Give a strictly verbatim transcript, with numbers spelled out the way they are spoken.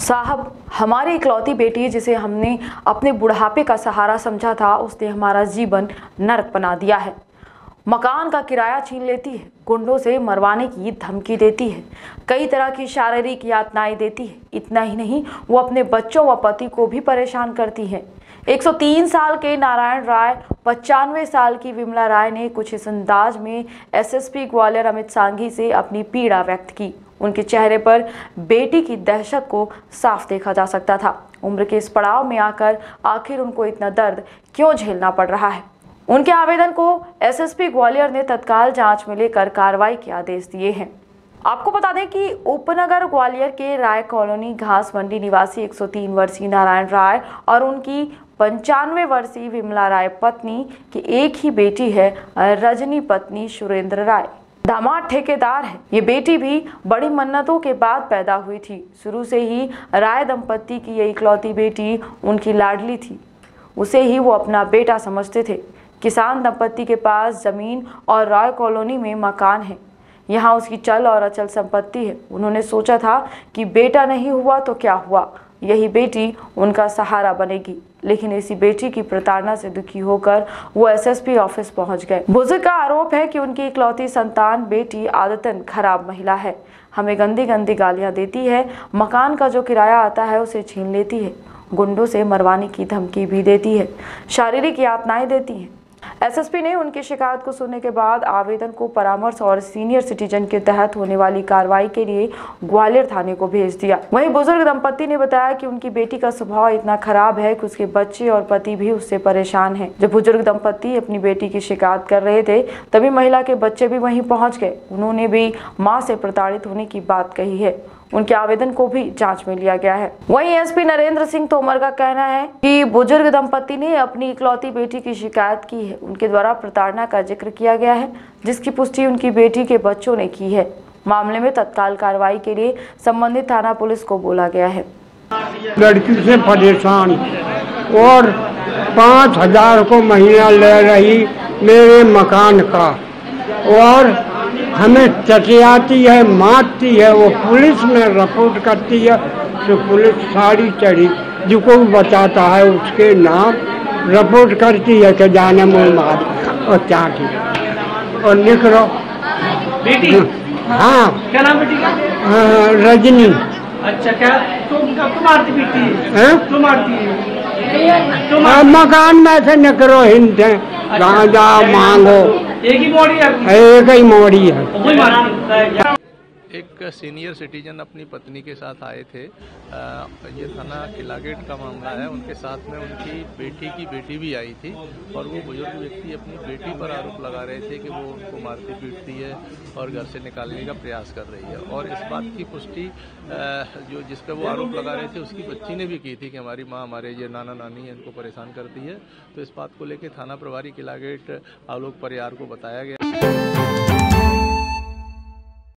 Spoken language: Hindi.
साहब, हमारी इकलौती बेटी जिसे हमने अपने बुढ़ापे का सहारा समझा था, उसने हमारा जीवन नरक बना दिया है। मकान का किराया छीन लेती है, गुंडों से मरवाने की धमकी देती है, कई तरह की शारीरिक यातनाएं देती है। इतना ही नहीं, वो अपने बच्चों व पति को भी परेशान करती है। एक सौ तीन साल के नारायण राय, पचानवे साल की विमला राय ने कुछ इस अंदाज में एसएसपी ग्वालियर अमित सांघी से अपनी पीड़ा व्यक्त की। उनके चेहरे पर बेटी की दहशत को साफ देखा जा सकता था। उम्र के इस पड़ाव में आकर आखिर उनको इतना दर्द क्यों झेलना पड़ रहा है? उनके आवेदन को एसएसपी ग्वालियर ने तत्काल जांच में लेकर कार्रवाई के आदेश दिए हैं। आपको बता दें कि उपनगर ग्वालियर के राय कॉलोनी घास मंडी निवासी एक सौ तीन वर्षीय नारायण राय और उनकी पंचानवे वर्षीय विमला राय पत्नी की एक ही बेटी है, रजनी पत्नी सुरेंद्र राय। दामाद ठेकेदार है। ये बेटी भी बड़ी मन्नतों के बाद पैदा हुई थी। शुरू से ही राय दंपत्ति की ये इकलौती बेटी उनकी लाडली थी। उसे ही वो अपना बेटा समझते थे। किसान दंपत्ति के पास जमीन और राय कॉलोनी में मकान है। यहाँ उसकी चल और अचल संपत्ति है। उन्होंने सोचा था कि बेटा नहीं हुआ तो क्या हुआ, यही बेटी उनका सहारा बनेगी। लेकिन इसी बेटी की प्रताड़ना से दुखी होकर वो एसएसपी ऑफिस पहुंच गए। बुजुर्ग का आरोप है कि उनकी इकलौती संतान बेटी आदतन खराब महिला है, हमें गंदी गंदी गालियां देती है, मकान का जो किराया आता है उसे छीन लेती है, गुंडों से मरवाने की धमकी भी देती है, शारीरिक यातनाएं देती है। एसएसपी ने उनकी शिकायत को सुनने के बाद आवेदन को परामर्श और सीनियर सिटीजन के तहत होने वाली कार्रवाई के लिए ग्वालियर थाने को भेज दिया। वहीं बुजुर्ग दंपत्ति ने बताया कि उनकी बेटी का स्वभाव इतना खराब है कि उसके बच्चे और पति भी उससे परेशान हैं। जब बुजुर्ग दंपत्ति अपनी बेटी की शिकायत कर रहे थे, तभी महिला के बच्चे भी वहीं पहुंच गए। उन्होंने भी मां से प्रताड़ित होने की बात कही है। उनके आवेदन को भी जांच में लिया गया है। वहीं एसपी नरेंद्र सिंह तोमर का कहना है कि बुजुर्ग दंपत्ति ने अपनी इकलौती बेटी की शिकायत की है। उनके द्वारा प्रताड़ना का जिक्र किया गया है, जिसकी पुष्टि उनकी बेटी के बच्चों ने की है। मामले में तत्काल कार्रवाई के लिए संबंधित थाना पुलिस को बोला गया है। लड़की से परेशान और पाँच हजार को महीना ले रही मेरे मकान का, और हमें चटियाती है, मारती है। वो पुलिस में रिपोर्ट करती है तो पुलिस सारी चढ़ी, जो कोई बचाता है उसके नाम रिपोर्ट करती है कि जाने मुझे मार और क्या की और निकलो बेटी। हाँ, क्या नाम बेटी का? रजनी। अच्छा, क्या तुम कब मारती बेटी है? तुम मारती है? मकान में से निकलो, हिंद है, गांजा मांगो। एक ही मोड़ी है? एक ही मोड़ी है। एक सीनियर सिटीजन अपनी पत्नी के साथ आए थे। ये थाना किलागेट का मामला है। उनके साथ में उनकी बेटी की बेटी भी आई थी और वो बुजुर्ग व्यक्ति अपनी बेटी पर आरोप लगा रहे थे कि वो उनको मारती पीटती है और घर से निकालने का प्रयास कर रही है। और इस बात की पुष्टि जो जिस पर वो आरोप लगा रहे थे उसकी बच्ची ने भी की थी कि हमारी माँ हमारे ये नाना नानी है, इनको परेशान करती है। तो इस बात को लेकर थाना प्रभारी किलागेट आलोक परियार को बताया गया।